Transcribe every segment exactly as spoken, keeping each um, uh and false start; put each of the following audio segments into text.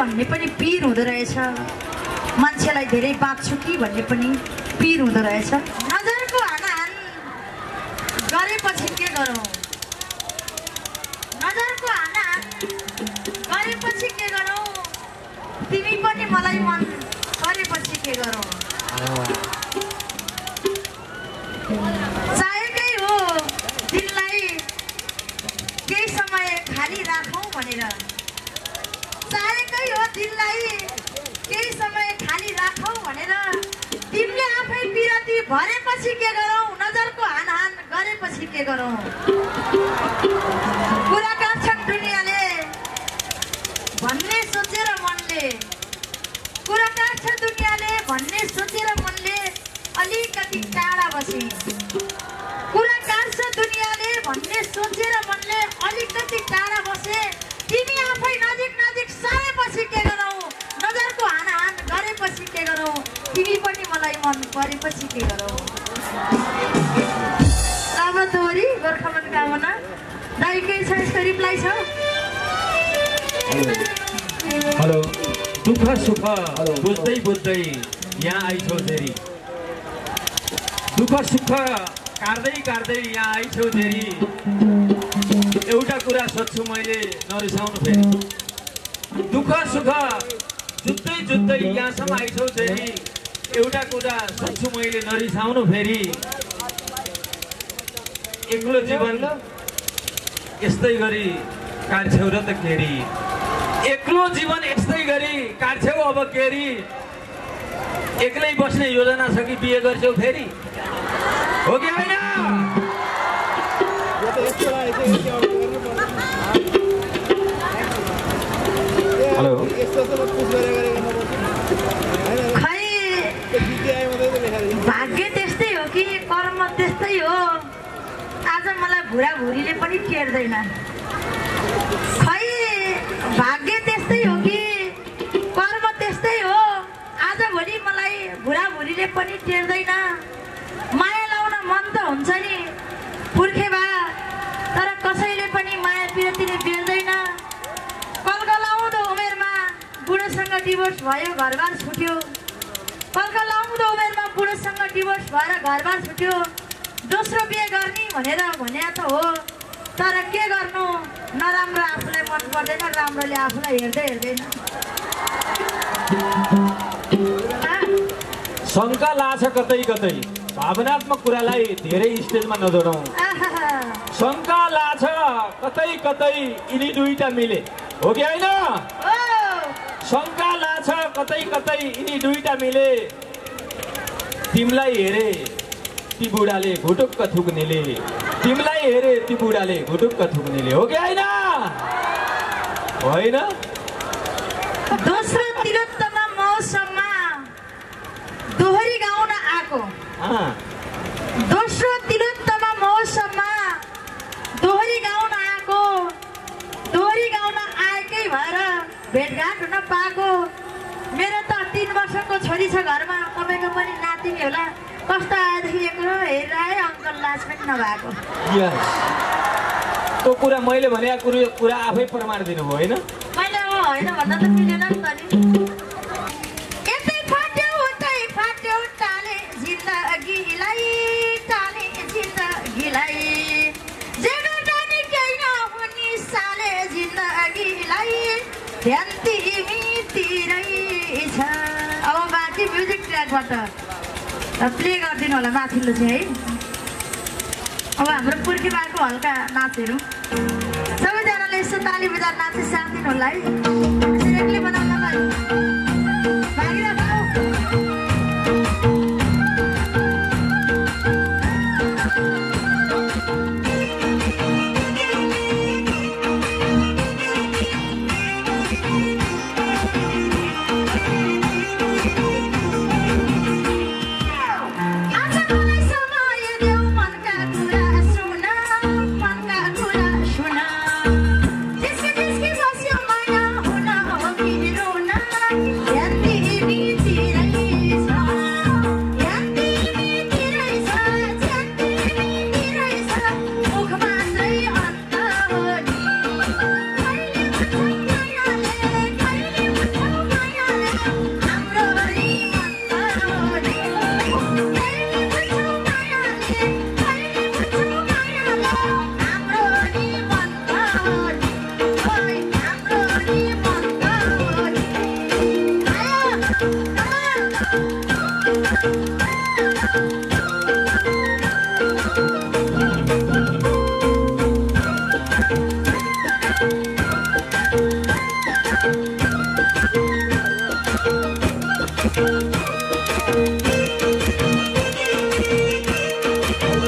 भन्ने पनि पीर हुँदो रहेछ, मान्छेलाई धेरै बाँच्छु कि भन्ने पनि पीर हुँदो रहेछ। नजरको हानाहान गरेपछि के गरौँ, नजरको हानाहान गरेपछि के गरौँ, तिमी पनि मलाई मन गरेपछि के गरौँ। चाहेकै हो दिललाई केही समय खाली राखौँ भनेर, चाहेकै हो दिललाई केही समय खाली राखौँ भनेर, तिमीले आफै बिरती भरेपछि के गरौँ, नजरको हानहान गरेपछि के गरौँ। कुरा काट्छन् दुनियाँले भन्ने सोचेर मनले, कुरा काट्छ दुनियाँले भन्ने सोचेर मनले अलिकति टाढा बसे, कुरा काट्छ दुनियाँले भन्ने सोचेर मनले अलिकति टाढा बसे, तिमी आफै नजिक नजिक सरेपछि के गरौँ, नजरको हानहान गरेपछि के गरौँ, तिमी पनि मलाई मन परेपछि के गरौँ। अब तोरी गोर्खा मनोकामना दाइ केही छ यसको रिप्लाई छ? हेलो, दुःख सुख बुझ्दै बुझ्दै यहाँ आइछौ फेरि, दुःख सुख काट्दै काट्दै यहाँ आइछौ फेरि, एउटा कुरा सोध्छु मैले नरिसाउनु फेरि, दुःख सुख जुत्दै जुत्दै यहाँसम्म आइछौ फेरि, एउटा कुरा सोध्छु मैले नरिसाउनु फेरि, एक्लो जीवन यस्तै गरी काट्छौ र त केरी, एक्लो जीवन यस्तै गरी काट्छौ अब केरी, एक्लै बस्ने योजना छ कि बिहे गर्छौ फेरि, हो कि होइन? हेलो, खै भाग्य त्यस्तै हो कि कर्म त्यस्तै हो, आज मलाई भुराभुरीले पनि टेर्दैन। खै भाग्य त्यस्तै हो कि कर्म त्यस्तै हो, आजभोलि मलाई भुराभुरीले पनि टेर्दैन। माया लाउन मन त हुन्छ नि पुर्खे बा, तर कसैले पनि माया पिरतीले बेर्दैन। कलकलाउँदो उमेरमा बुढोसँग डिभोर्स भयो, घरबार छुट्यो, कलकलाउँदो उमेरमा बुढोसँग डिभोर्स भएर घरबार छुट्यो, दोस्रो बिहे गर्ने भनेर भने त हो, तर के गर्नु, नराम्रो आफूलाई मन पर्दैन, राम्रोले आफूलाई हेर्दै हेर्दैन। शङ्का लाछ कतै कतै, भावनात्मक कुरालाई धेरै स्टेजमा नदोडौँ। शङ्का लाछ कतै कतै यिनी दुईटा मिले, हो कि होइन? शङ्का लाछ कतै कतै यिनी दुईटा मिले, तिमीलाई हेरे ती बुढाले घुटुक्क थुक्नेले, तिमीलाई हेरे ती बुढाले घुटुक्क थुक्नेले, हो कि होइन? होइन? दोस्रो तिलोत्तम मौसममा दोहोरी गाउन आएको, दोस्रो तिलोत्तम मौसममा दोहोरी गाउन आएको, दोहोरी गाउन आएकै भएर भेटघाट हुन पाएको। मेरो त तिन वर्षको छोरी छ घरमा, तपाईँको पनि नातिनी होला, कस्तो आएदेखि एक्लो हेरेर आए, अङ्कल लाज पनि नभएको। त्यो कुरा मैले भने कुरा आफै प्रमाण दिनुभयो, होइन? मैले होइन भन्दा त मिलेन नि त नि। यतै फाट्यो उतै फाट्यो, टाले जिन्दगीलाई, टाले जिन्दगीलाई, जे गर्दा नि केही नहुने साले जिन्दगीलाई, ध्यान तिमीतिरै छ। अब बाँकी म्युजिक ट्र्याकबाट प्ले गरिदिनु होला माथिल्लो चाहिँ है। अब हाम्रो पुर्खी बाको हल्का नाचहरू सबैजनाले यसो ताली बजार नाचे साथ दिनु होला है। एक्लै बनाउन भाइ Yes,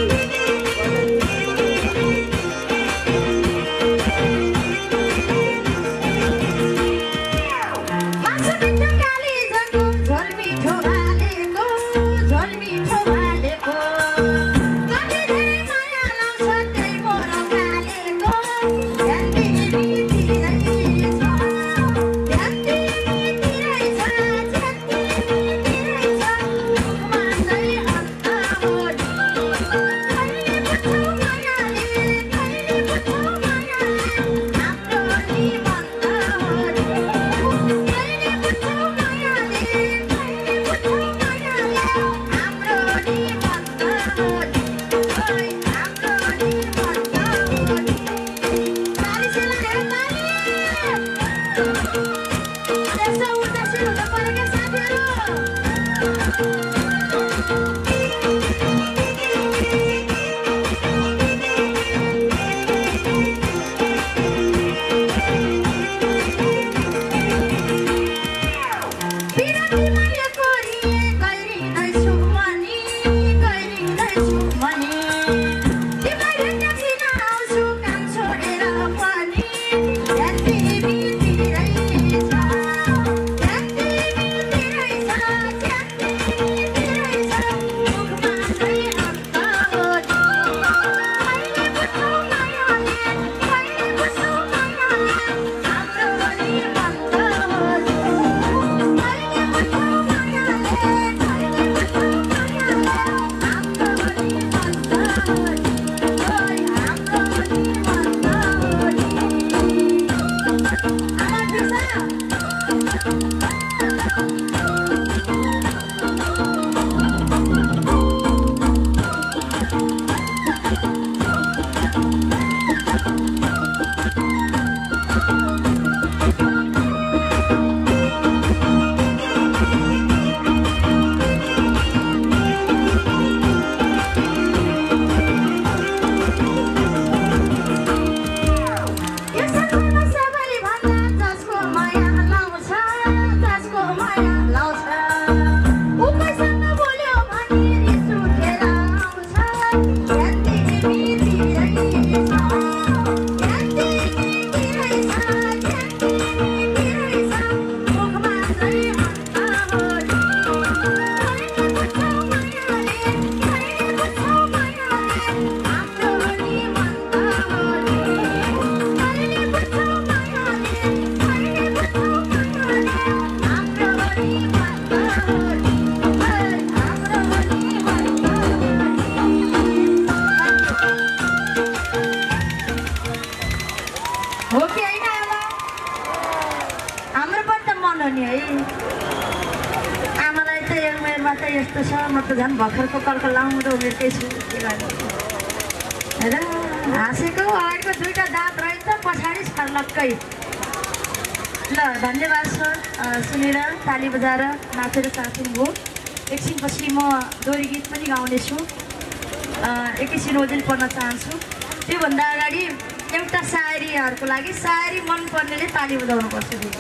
यस्तो छ म त झन् भर्खरको कल्को लाउँदो उमेरकै छु के गर्ने हेर हाँसेको अगाडिको दुईवटा दाँत रहेछ पछाडि छर्लक्कै ल धन्यवाद सर सुनेर ताली बजाएर नाचेर साथी भयो एकछिनपछि म दोहोरी गीत पनि गाउनेछु एकैछिन ओजेल पढ्न चाहन्छु त्योभन्दा अगाडि एउटा सायरीहरूको लागि सायरी मनपर्नेले ताली बजाउनुपर्छ दिदी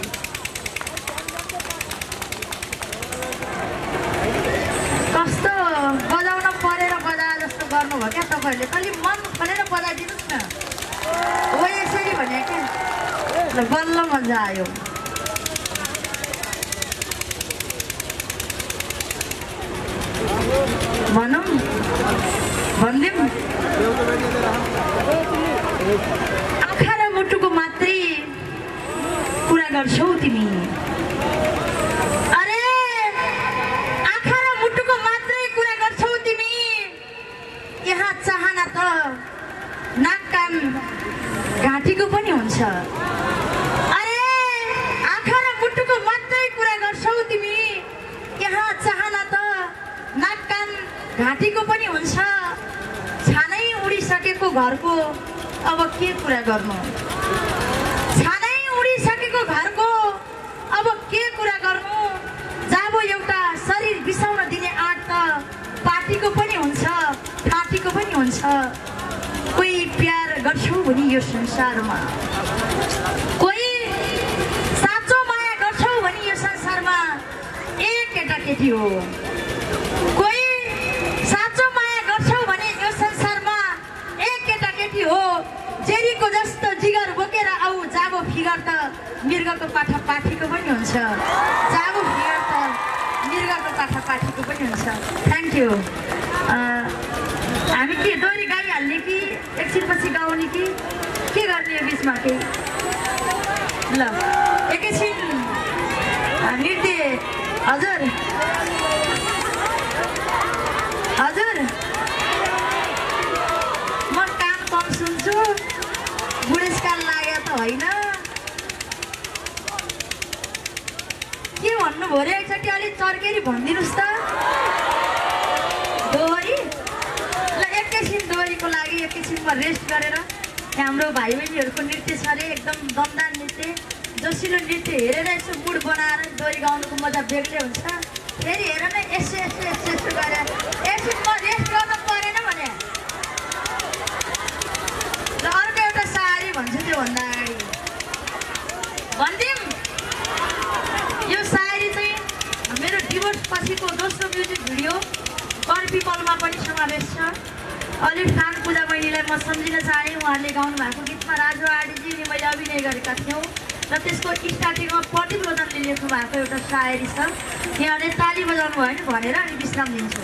कस्तो बजाउन परेर बजा जस्तो गर्नुभयो क्या तपाईँहरूले अलि मन खोलेर बजाइदिनुहोस् न हो यसरी भने क्या ल बल्ल मजा आयो भनौँ भनिदिउँ आँखा र मुटुको मात्रै कुरा गर्छौ तिमी अरे आँखा र मुटुको मात्रै कुरा गर्छौ तिमी यहाँ चाहना त नाक कान घाँटीको पनि हुन्छ अरे आँखा र मुटुको मात्रै कुरा गर्छौ तिमी यहाँ चाहना त नाक कान घाँटीको पनि हुन्छ छानै उडिसकेको घरको अब के कुरा गर्नु छानै उडिसकेको घरको अब के कुरा गर्नु जब एउटा शरीर बिसाउन दिने आँट त पार्टीको पनि हुन्छ ठाटीको पनि हुन्छ कोही प्यार गर्छौ भने यो संसारमा कोही साँचो माया गर्छौ भने यो संसारमा एक केटाकेटी हो कोही साँचो माया गर्छौ भने यो संसार फिगर त मृगको पाठा पाठीको पनि हुन्छ, जागो फिगर त मृगको पाठा पाठीको पनि हुन्छ। Thank you. हामी के डोरी गाइहाल्ने कि एकछिनपछि गाउने कि के गर्ने यो बिचमा केही? ल एकैछिन नृत्य। हजुर हजुर म कान कम सुन्छु, बुढेसकाल लाग्यो त होइन? के भन्नुभयो अरे एकचोटि अलिक चर्केरी भनिदिनुहोस् त। डोरी ल एकैछिन डोरीको लागि एकैछिनमा रेस्ट गरेर हाम्रो भाइ बहिनीहरूको नृत्य छ अरे, एकदम दमदार नृत्य, जोसिलो नृत्य हेरेर यसो मुड बनाएर डोरी गाउनुको मजा बेग्लै हुन्छ। फेरि हेर न यसो यसो यसो यसो गरेर एकछिन म रेस्ट गर्नु परेन भने र अर्को एउटा सारी भन्छु। त्योभन्दा अगाडि भनिदिउँ, यो सायरी चाहिँ मेरो डिभोर्स पछिको दोस्रो म्युजिक भिडियो कर पिपलमा पनि समावेश छ। अलिक खान पूजा बहिनीलाई म सम्झिन चाहेँ, उहाँले गाउनु भएको गीतमा राजु आडीजी अनि मैले अभिनय गरेका थियौँ र त्यसको स्टार्टिङमा प्रदीप रोदनले लेख्नु भएको एउटा सायरी छ। यहाँले ताली बजाउनु भयो नि भनेर अनि विश्राम दिन्छु।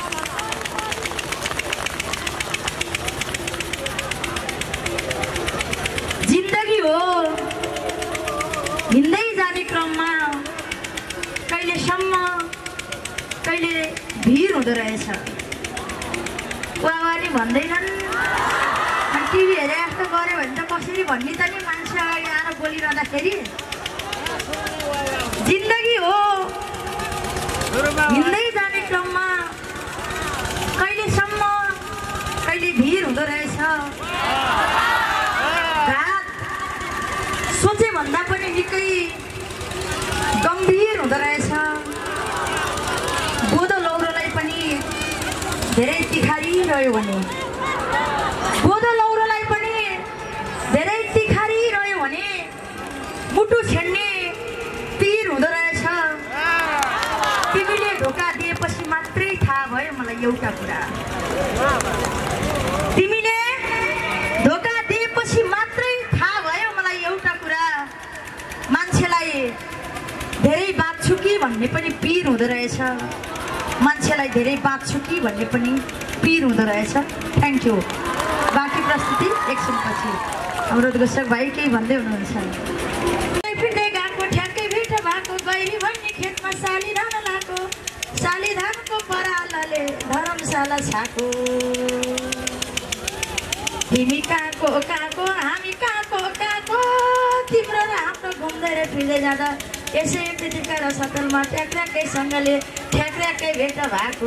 जिन्दगी हो हिँड्दै जाने क्रममा कहिलेसम्म कहिले भिड हुँदो रहेछ। बुवाले भन्दैनन् टिभी हेरे जस्तो गऱ्यो भने त कसरी भन्ने त नि मान्छे अगाडि आएर बोलिरहँदाखेरि। जिन्दगी हो हिँड्दै जाने क्रममा कहिलेसम्म कहिले भिड हुँदो रहेछ। घात सोचे भन्दा पनि निकै गम्भीर हुँदो रहेछ। बोधो लौरोलाई पनि धेरै तिखारी रह्यो भने बोधो लौरोलाई पनि धेरै तिखारी रह्यो भने मुटु छेड्ने तीर हुँदो रहेछ। तिमीले धोका दिएपछि मात्रै थाहा भयो मलाई एउटा कुरा, तिमीले धोका दिएपछि मात्रै थाहा भयो मलाई एउटा कुरा, मान्छेलाई धेरै बाँच्छु कि भन्ने पनि पिर हुँदो रहेछ, मान्छेलाई धेरै बाँच्छु कि भन्ने पनि पिर हुँदो रहेछ। Thank you. बाँकी प्रस्तुति एकछिनपछि हाम्रो दर्शक भाइ केही भन्दै हुनुहुन्छ। फिर्दै गएको ठ्याक्कै भित्र भएको गैरी भन्ने खेतमा साली धान लाएको, साली धानको परालले धर्मशाला छाको। तिमी कहाँको कहाँको हामी कहाँको कहाँको, तिम्रो र हाम्रो घुम्दै र फिर्दै जाँदा यसै पृथ्वीका र सतलमा ट्याक्र्याकैसँगले ठ्याक्र्याकै भेट भएको।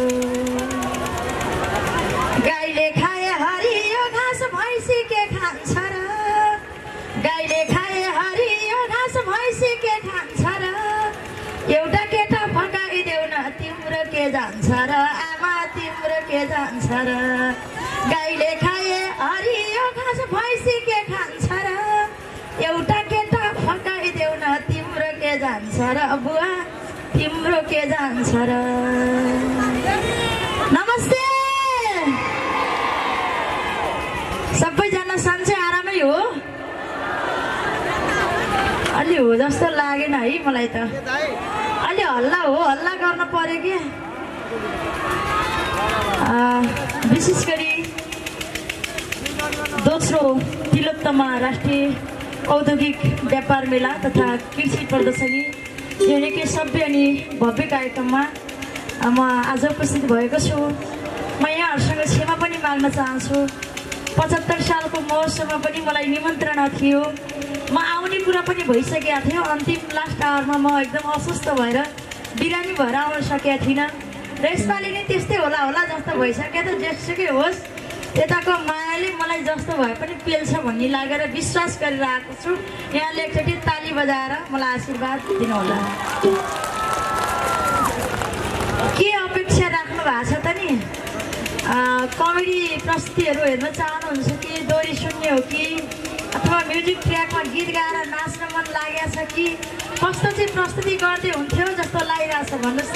गाईले खाए हरियो घाँस भैँसी के खान्छ र, गाईले खाए हरियो घाँस भैँसी के खान्छ र, एउटा केटा फकाइदेऊ न तिम्रो के जान्छ र, आमा तिम्रो के जान्छ र। गाईले खाए हरियो घाँस भैँसी के खान्छ र, एउटा केटा फकाइदेऊ न तिम्रो के जान्छ र, बुवा तिम्रो के जान्छ र। नमस्ते सबैजना, सन्चै आरामै हो? अलि हो जस्तो लागेन है मलाई त, अलि हल्ला हो, हल्ला गर्न पर्यो कि। विशेष गरी दोस्रो तिलोत्तमा राष्ट्रिय औद्योगिक व्यापार मेला तथा कृषि प्रदर्शनी यो निकै सभ्य अनि भव्य कार्यक्रममा म आज उपस्थित भएको छु। म यहाँहरूसँग क्षमा पनि माग्न चाहन्छु। पचहत्तर सालको महोत्सवमा पनि मलाई निमन्त्रणा थियो, म आउने कुरा पनि भइसकेको थियो। अन्तिम लास्ट आवरमा म एकदम अस्वस्थ भएर बिरामी भएर आउन सकेका थिइनँ र यसपालि नै त्यस्तै होला होला जस्तो भइसक्यो। त जेसुकै होस्, यताको मायाले मलाई जस्तो भए पनि पेल्छ भन्ने लागेर विश्वास गरेर आएको छु। यहाँले एकचोटि ताली बजाएर मलाई आशीर्वाद दिनुहोला। के अपेक्षा राख्नु भएको छ त नि? कमेडी प्रस्तुतिहरू हेर्न चाहनुहुन्छ कि, डोरी सुन्ने हो कि, अथवा म्युजिक ट्र्याकमा गीत गाएर नाच्न मन लागेको छ कि, कस्तो चाहिँ प्रस्तुति गर्दै हुन्थ्यो जस्तो लागिरहेछ भन्नुहोस् त?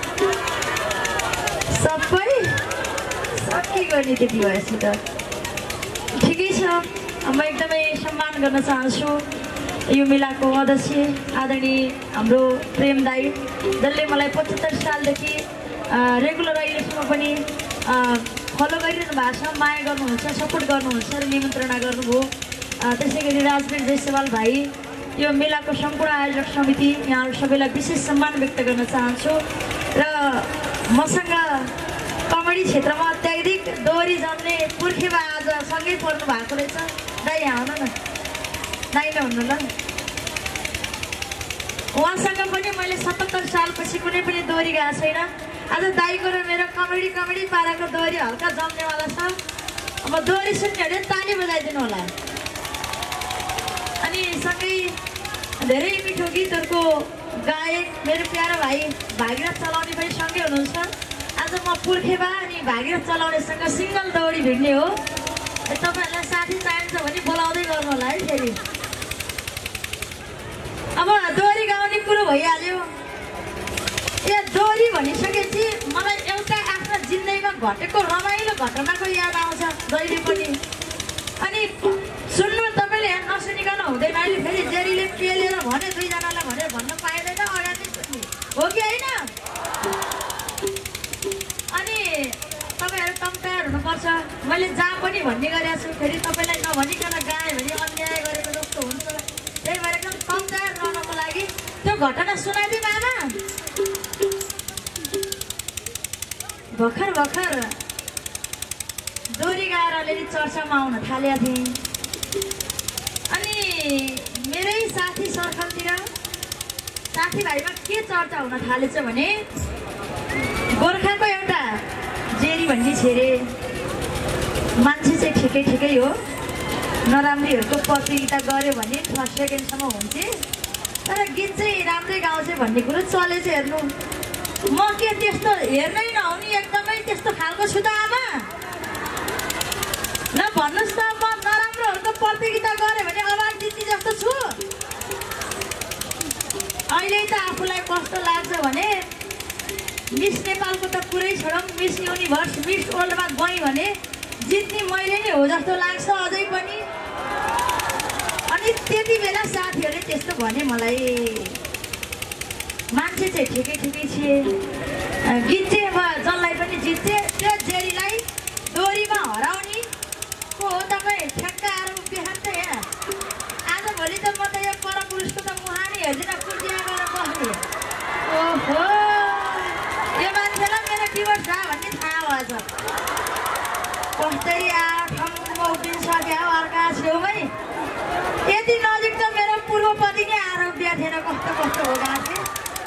सबै सकिगयो नि त्यति भएपछि त ठिकै छ। म एकदमै सम्मान गर्न चाहन्छु यो मेलाको अध्यक्ष आदरणीय हाम्रो प्रेम दाई जसले मलाई पचहत्तर सालदेखि रेगुलर अहिलेसम्म पनि फलो गरिरहनु भएको छ, माया गर्नुहुन्छ, सपोर्ट गर्नुहुन्छ र निमन्त्रणा गर्नुभयो। त्यसै गरी राजवीर जयसवाल भाइ, यो मेलाको सम्पूर्ण आयोजक समिति, यहाँहरू सबैलाई विशेष सम्मान व्यक्त गर्न चाहन्छु। र मसँग कमेडी क्षेत्रमा अत्याधिक दोहोरी जन्ने पुर्खेबा आज सँगै पर्नु भएको रहेछ। दाइ यहाँ आउनु न, दाइ नै हुनु ल। उहाँसँग पनि मैले सतहत्तर सालपछि कुनै पनि दोहोरी गएको छैन। आज दाइको र मेरो कमेडी कमेडी पाराको दोहोरी हल्का जम्नेवाला छ। अब दोहोरी सुन्नेहरूले ताली बजाइदिनु होला। अनि सँगै धेरै मिठो गीतहरूको गायक मेरो प्यारो भाइ भागीरथ चलाउने पनि सँगै हुनुहुन्छ। आज म पुर्खेबा अनि भागीरथ चलाउनेसँग सिङ्गल दौडी भिड्ने हो। तपाईँहरूलाई साथी चाहिन्छ भने बोलाउँदै गर्नु होला है। फेरि अब दोहोरी गाउने कुरो भइहाल्यो। यो दोहोरी भनिसकेपछि मलाई एउटा आफ्नो जिन्दगीमा घटेको रमाइलो घटनाको याद आउँछ जहिले पनि। अनि सुन्नु, तपाईँले नसुनिकन हुँदैन। अहिले फेरि जेरीले पेलेर भने दुईजनालाई भनेर भन्न पाइँदैन, अगाडि सुन्ने हो कि होइन? अनि तपाईँहरू तम तयार हुनुपर्छ। मैले जहाँ पनि भन्ने गरेको छु, फेरि तपाईँलाई नभनिकन गाएँ भने अन्याय गरेको जस्तो हुन्छ। त्यही भएर एकदम तम तयार रहनको लागि त्यो घटना सुनाइदिउँ आमा। भर्खर भर्खर दोहोरी गाएर अलिअलि चर्चामा आउन थालेका थिएँ। अनि मेरै साथी सर्कलतिर साथीभाइमा के चर्चा हुन थालेछ भने गोर्खाको एउटा जेरी भन्ने छेरे मान्छे चाहिँ ठिकै ठिकै हो, नराम्रीहरूको प्रतियोगिता गऱ्यो भने फर्स्ट सेकेन्डसम्म हुन्थे, तर गीत चाहिँ राम्रै गाउँछ भन्ने कुरो चलेछ। हेर्नु, म के त्यस्तो हेर्नै नहुने एकदमै त्यस्तो खालको छु त आमा? ल भन्नुहोस् त, म नराम्रोहरूको प्रतियोगिता गरेँ भने अवार्ड जित्ने जस्तो छु? अहिले त आफूलाई कस्तो लाग्छ भने मिस नेपालको त कुरै छोडौँ, मिस युनिभर्स मिस वर्ल्डमा गएँ भने जित्ने मैले नै हो जस्तो लाग्छ अझै पनि। अनि त्यति बेला साथीहरूले त्यस्तो भने मलाई, मान्छे चाहिँ ठिकै ठिकै थिए, गीत चाहिँ अब जसलाई पनि जित्थे। त्यो जेरीलाई दोहोरीमा हराउने को हो तपाईँ? ठ्याक्क आएर उभिहाल्छ त यहाँ। आजभोलि त म त यो परपुरुषको त मुहानी हेर्दिनँ, कुर्जिया गरेर बस्ने। ओहो, यो मान्छेलाई मेरो डिभोर्स भयो भन्ने थाहा भएछ। कसरी आएर ठाउँमा उभिसक्यो अर्का छेउमै। यति नजिक त मेरो पूर्वपति नै आएर उभिया थिएन, कस्तो कस्तो हो गएको थिएँ।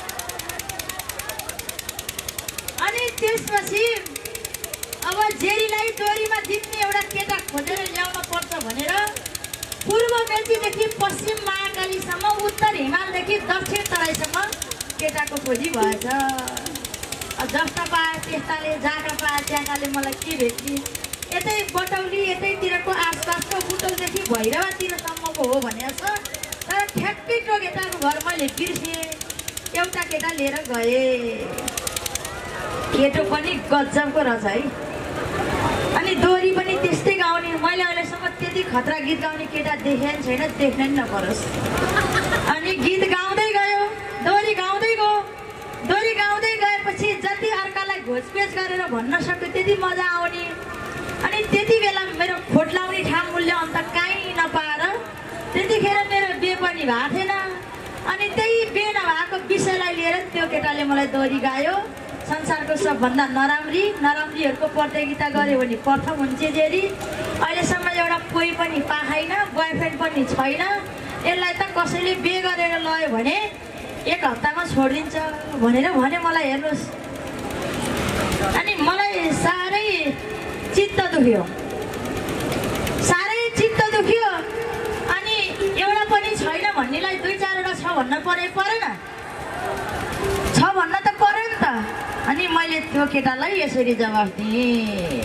अनि त्यसपछि अब जेरीलाई दोहोरीमा जित्ने एउटा केटा खोजेर ल्याउन पर्छ भनेर पूर्व मेचीदेखि पश्चिम महाकालीसम्म, उत्तर हिमालदेखि दक्षिण तराईसम्म केटाको खोजी भएछ। जस्ता पाए त्यस्ताले, जहाँका पाए त्यहाँकाले मलाई के भेट्ने। यतै बटौली यतैतिरको आसपासको बुटौलदेखि भैरवातिरसम्मको हो भनेको छ, तर ठ्याक्कै त्यो केटाको घर मैले बिर्सेँ। एउटा केटा लिएर गएँ, केटो पनि गजबको रहेछ है। अनि दोहोरी पनि त्यस्तै गाउने। मैले अहिलेसम्म त्यति खतरा गीत गाउने केटा देखेँ छैन, देख्न नि नपरोस्। अनि गीत गाउँदै गयो, दोहोरी गाउँदै गयो। दोहोरी गाउँदै गएपछि जति अर्कालाई घोचपेच गरेर भन्न सक्यो त्यति मजा आउने। अनि त्यति बेला मेरो खोट लाउने ठाउँ मूल्य अन्त काहीँ नपाएर त्यतिखेर मेरो बे पनि भएको थिएन। अनि त्यही बे नभएको विषयलाई लिएर त्यो केटाले मलाई दोहोरी गायो। संसारको सबभन्दा नराम्री नराम्रीहरूको प्रतियोगिता गऱ्यो भने प्रथम हुन्छ जेरी। अहिलेसम्म एउटा कोही पनि पाएन, बोयफ्रेन्ड पनि छैन। यसलाई त कसैले बे गरेर लयो भने एक हप्तामा छोडिदिन्छ भनेर भने मलाई। हेर्नुहोस्, अनि मलाई साह्रै चित्त दुख्यो, साह्रै चित्त दुख्यो। अनि एउटा पनि छैन भन्नेलाई दुई चारवटा छ भन्न परे परेन? छ भन्न त पऱ्यो नि त। अनि मैले त्यो केटालाई यसरी जवाफ दिएँ,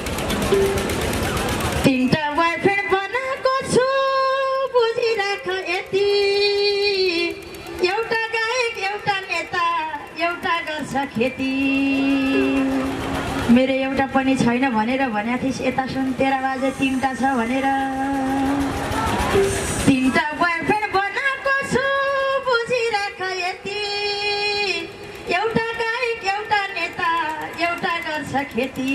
तिनवटा बोयफ्रेन्ड बनाएको छु बुझिराख यति, एउटा गायक, एउटा नेता, एउटा गर्छ खेती। मेरो एउटा पनि छैन भनेर भनेको थिइस्, यता सुन तेह्र बाजे तिनवटा छ भनेर। तिनवटा बोयफ्रेन्ड बनाएको खेती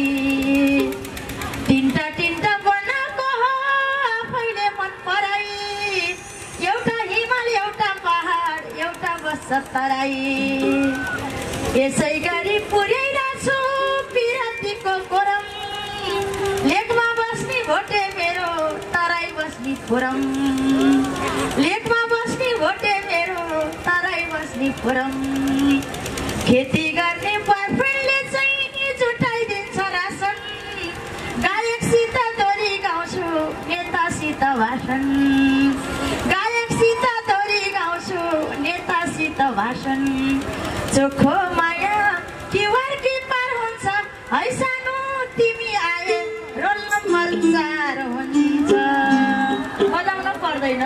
तिनटा तिनटा बनाएको हो आफैले मन पराई एउटा हिमाल एउटा पहाड एउटा बस्छ तराई यसै गरी पुर्याइरहेछु पिरातीको कोरम लेकमा बस्ने भोटे मेरो तराई बस्ने फोरम लेकमा बस्ने भोटे मेरो तराई बस्ने फोरम खेती गर्ने बयफ्रेन्डले चाहिँ जुटाइदिन्छ रासन गायकसित दोरी गाउँछु नेतासित भाषण गायकसित दोरी गाउँछु नेतासित भाषण चोखो माया किवार कि पार हुन्छ है सानो तिमी आए रोल नम्बर चार हुन्छ बजाउन पर्दैन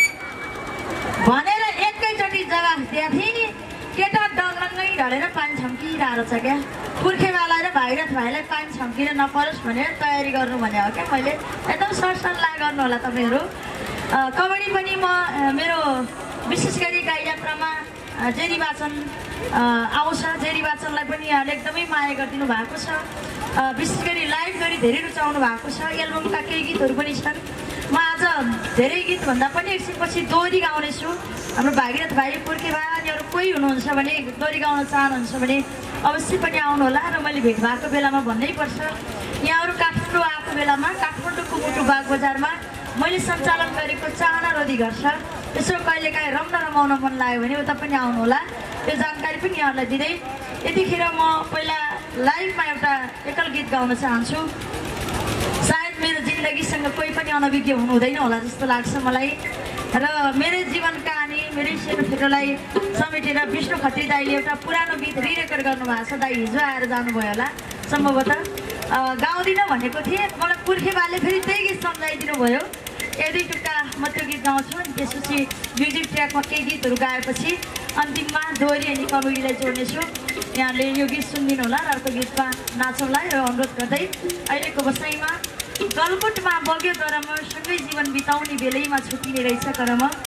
भनेर एकैचोटि जवाफ दिएको थिएँ केटा डङ्गङ्गै ढलेर पानी छम्किरहेको छ क्या पुर्खेवाला र भाइरथ भाइलाई पानी छम्किन नपरोस् भनेर तयारी गर्नु भने हो क्या मैले एकदम सरसल्लाह गर्नु होला तपाईँहरू कबड्डी पनि म मेरो विशेष गरी गाई यात्रामा जेरी वाचन आउँछ जेरी वाचनलाई पनि यहाँले एकदमै माया गरिदिनु भएको छ विशेष गरी लाइभ गरी धेरै रुचाउनु भएको छ एल्बमका केही गीतहरू पनि छन् म आज धेरै गीतभन्दा पनि एकछिनपछि दोहोरी गाउनेछु हाम्रो भागीरथ भाइ पुर्खे भाइ अनि अरू कोही हुनुहुन्छ भने दोहोरी गाउन चाहनुहुन्छ भने अवश्य पनि आउनुहोला र मैले भेट भएको बेलामा भन्नै पर्छ यहाँहरू काठमाडौँ आएको बेलामा काठमाडौँको मुटु बाग बजारमा मैले सञ्चालन गरेको चाहना रोधी घर छ यसो कहिलेकाहीँ रम्न रमाउन मन लाग्यो भने उता पनि आउनुहोला त्यो जानकारी पनि यहाँहरूलाई दिँदै यतिखेर म पहिला लाइभमा एउटा एकल गीत गाउन चाहन्छु सायद मेरो जिन्दगीसँग कोही पनि अनभिज्ञ हुनु हुँदैन होला जस्तो लाग्छ मलाई र मेरो जीवन कहानी मेरै सेरोफेरोलाई समेटेर विष्णु खत्री दाईले एउटा पुरानो गीत रिरेकर्ड गर्नुभएको छ दाई हिजो आएर जानुभयो होला सम्भवतः गाउँदिनँ भनेको थिएँ मलाई पुर्खेबाले फेरि त्यही गीत सम्झाइदिनु भयो एक दुई टुक्का म त्यो गीत गाउँछु अनि त्यसपछि म्युजिक ट्र्याकमा केही गीतहरू गाएपछि अन्तिममा दोहोरी अनि कमेडीलाई जोड्नेछु यहाँले यो गीत सुनिदिनु होला र अर्को गीतमा नाचौँला र अनुरोध गर्दै अहिलेको बसाइमा गलकुटमा बग्यो तर म सँगै जीवन बिताउने बेलैमा छुटिने रहेछ तर म